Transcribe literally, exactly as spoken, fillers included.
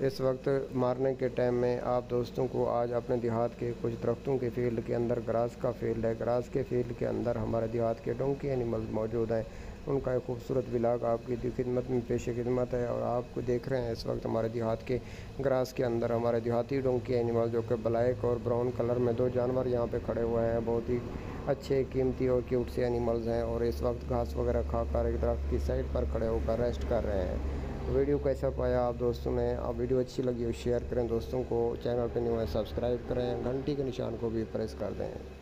इस वक्त मारने के टाइम में आप दोस्तों को आज अपने देहात के कुछ दरख्तों के फील्ड के अंदर ग्रास का फील्ड है। ग्रास के फील्ड के अंदर हमारे देहात के डोंकी एनिमल्स मौजूद हैं। उनका एक खूबसूरत व्लॉग आपकी खिदमत में पेश खिदमत है। और आपको देख रहे हैं इस वक्त हमारे देहात के ग्रास के अंदर हमारे देहाती डोंकी एनिमल जो कि ब्लैक और ब्राउन कलर में दो जानवर यहाँ पे खड़े हुए हैं। बहुत ही अच्छे कीमती और क्यूट से एनिमल्स हैं और इस वक्त घास वगैरह खाकर एक दरख्त की साइड पर खड़े होकर रेस्ट कर रहे हैं। वीडियो कैसा पाया आप दोस्तों ने? आप वीडियो अच्छी लगी हो शेयर करें दोस्तों को, चैनल पर न्यू है सब्सक्राइब करें, घंटी के निशान को भी प्रेस कर दें।